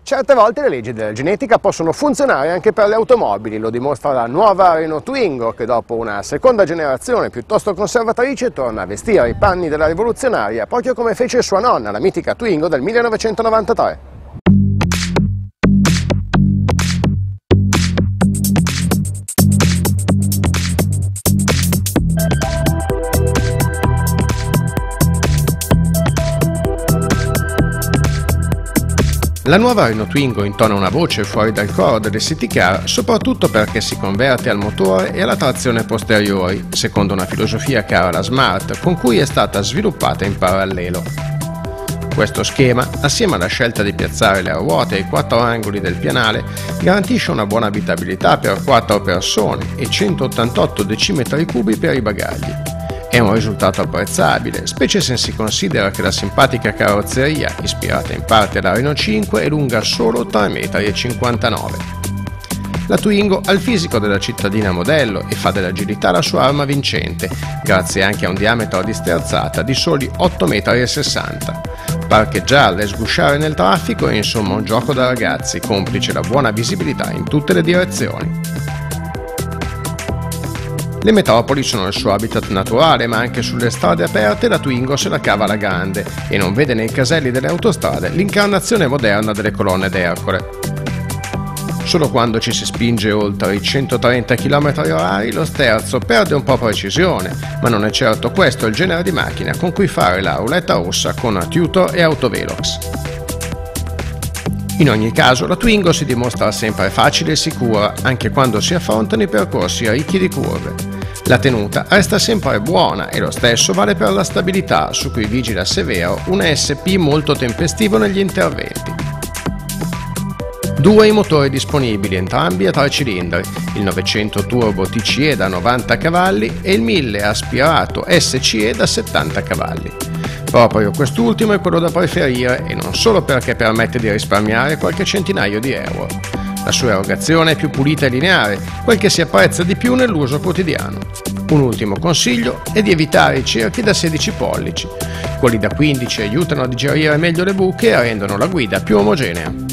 Certe volte le leggi della genetica possono funzionare anche per le automobili, lo dimostra la nuova Renault Twingo che dopo una seconda generazione piuttosto conservatrice torna a vestire i panni della rivoluzionaria proprio come fece sua nonna, la mitica Twingo del 1993. La nuova Renault Twingo intona una voce fuori dal coro delle city car soprattutto perché si converte al motore e alla trazione posteriori, secondo una filosofia cara alla Smart, con cui è stata sviluppata in parallelo. Questo schema, assieme alla scelta di piazzare le ruote ai 4 angoli del pianale, garantisce una buona abitabilità per 4 persone e 188 decimetri cubi per i bagagli. È un risultato apprezzabile, specie se si considera che la simpatica carrozzeria, ispirata in parte alla Renault 5, è lunga solo 3,59 m. La Twingo ha il fisico della cittadina modello e fa dell'agilità la sua arma vincente, grazie anche a un diametro di sterzata di soli 8,60 m. Parcheggiarla e sgusciare nel traffico è insomma un gioco da ragazzi, complice la buona visibilità in tutte le direzioni. Le metropoli sono il suo habitat naturale, ma anche sulle strade aperte la Twingo se la cava alla grande e non vede nei caselli delle autostrade l'incarnazione moderna delle colonne d'Ercole. Solo quando ci si spinge oltre i 130 km/h lo sterzo perde un po' precisione, ma non è certo questo il genere di macchina con cui fare la ruletta russa con tutor e autovelox. In ogni caso la Twingo si dimostra sempre facile e sicura, anche quando si affrontano i percorsi ricchi di curve. La tenuta resta sempre buona e lo stesso vale per la stabilità, su cui vigila severo un ESP molto tempestivo negli interventi. 2 i motori disponibili, entrambi a 3 cilindri, il 900 Turbo TCE da 90 cavalli e il 1000 aspirato SCE da 70 cavalli. Proprio quest'ultimo è quello da preferire e non solo perché permette di risparmiare qualche centinaio di euro. La sua erogazione è più pulita e lineare, quel che si apprezza di più nell'uso quotidiano. Un ultimo consiglio è di evitare i cerchi da 16 pollici. Quelli da 15 aiutano a digerire meglio le buche e rendono la guida più omogenea.